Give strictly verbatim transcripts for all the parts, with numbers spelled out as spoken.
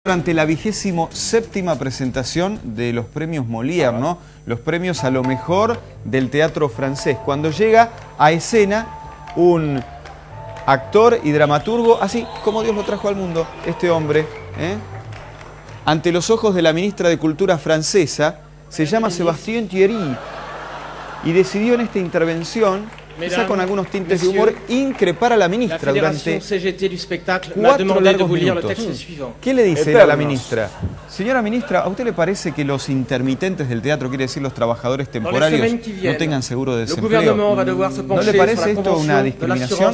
Durante la vigésimo séptima presentación de los premios Molière, ¿no? Los premios a lo mejor del teatro francés. Cuando llega a escena un actor y dramaturgo, así como Dios lo trajo al mundo, este hombre, ¿eh? Ante los ojos de la ministra de Cultura francesa, se llama Sébastien Thierry y decidió en esta intervención, quizá con algunos tintes de humor, increpar a la ministra durante cuatro largos minutos. ¿Qué le dice a la ministra? Señora ministra, ¿a usted le parece que los intermitentes del teatro, quiere decir los trabajadores temporarios, no tengan seguro de desempleo? ¿No le parece esto una discriminación?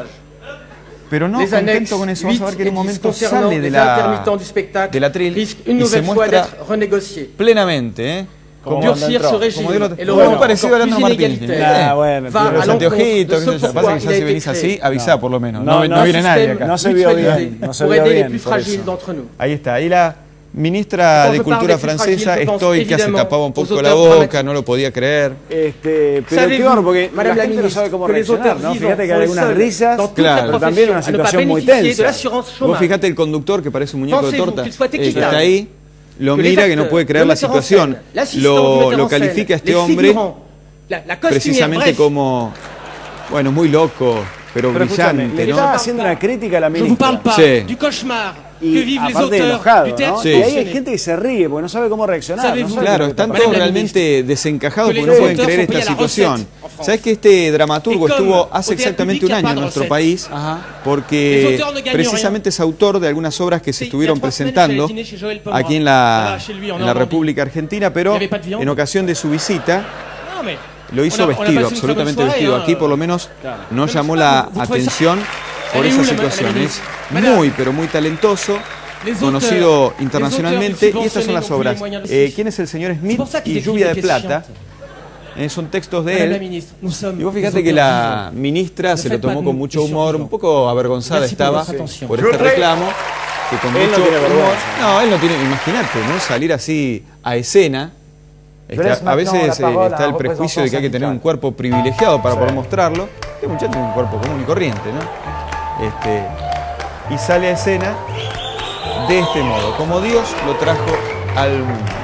Pero no contento con eso, vamos a ver que en un momento sale de la, de la tril y se muestra plenamente, ¿eh? Como durcir ce régime et le rendre parecido a Leandro Martínez. Ah, bueno, va los anteojitos, qué sé yo. Pasa que ya si venís así, avisá por lo menos. No, no, no, no viene nadie acá. No se vio bien, no se vio bien. Ahí está, ahí la ministra de Cultura francesa, estoica, se tapaba un poco la boca, no lo podía creer. Este, pero qué horror, porque la gente no sabe cómo reaccionar, ¿no? Fíjate que hay algunas risas, claro, pero también una situación muy tensa. Vos fijate el conductor, que parece un muñeco de torta, eh, que está ahí. Lo mira, que no puede creer la situación, lo, lo califica a este hombre precisamente como, bueno, muy loco, pero, pero brillante, le ¿no? estaba haciendo una crítica a la ministra. Sí. Y aparte enojado, ¿no? Sí. Y ahí hay gente que se ríe porque no sabe cómo reaccionar. No sabe claro, están todos realmente desencajados porque no pueden creer esta situación. ¿Sabes que este dramaturgo estuvo hace exactamente un año en nuestro país? Porque precisamente es autor de algunas obras que se estuvieron presentando aquí en la, en la República Argentina, pero en ocasión de su visita lo hizo vestido, absolutamente vestido. Aquí por lo menos no llamó la atención por esa situación. Es muy, pero muy talentoso, conocido internacionalmente, y estas son las obras. Eh, ¿Quién es el señor Smith y Lluvia de Plata? Eh, son textos de él. Y vos fíjate que la ministra se lo tomó con mucho humor, un poco avergonzada estaba por este reclamo, que con mucho humor... No, él no tiene, imagínate, ¿no? Salir así a escena. Está, a veces eh, está el prejuicio de que hay que tener un cuerpo privilegiado para poder mostrarlo. Este muchacho tiene un cuerpo común y corriente, ¿no? Este, y sale a escena de este modo, como Dios lo trajo al mundo.